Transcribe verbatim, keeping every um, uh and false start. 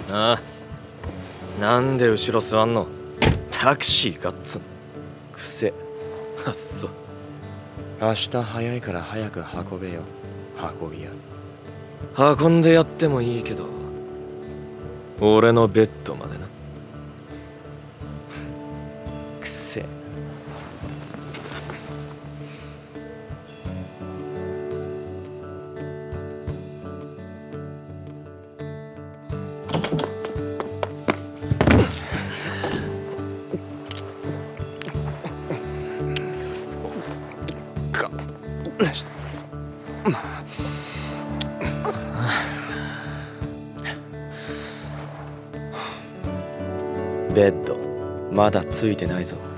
ああ、なんで後ろ座んの？タクシーかっつん。 くせ。 あっそ。 明日早いから早く運べよ、運び屋。 運んでやってもいいけど、俺のベッドまでな。 くせえな。ベッドまだついてないぞ。